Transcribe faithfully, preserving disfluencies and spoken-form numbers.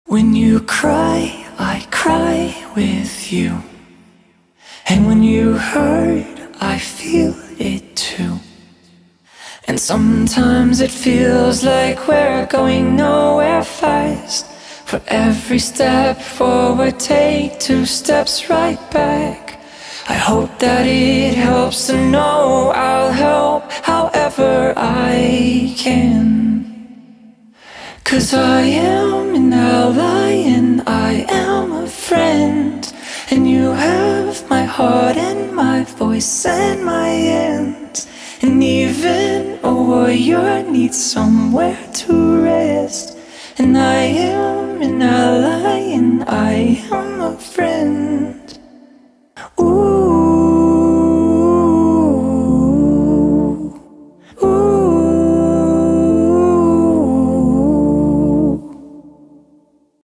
When you cry, I cry with you. And when you hurt, I feel it too. And sometimes it feels like we're going nowhere fast. For every step forward, take two steps right back. I hope that it helps to know I'll help however I can. 'Cause I am an ally and I am a friend, and you have my heart and my voice and my hands. And even a warrior needs somewhere to rest. And I am an ally and I am a friend.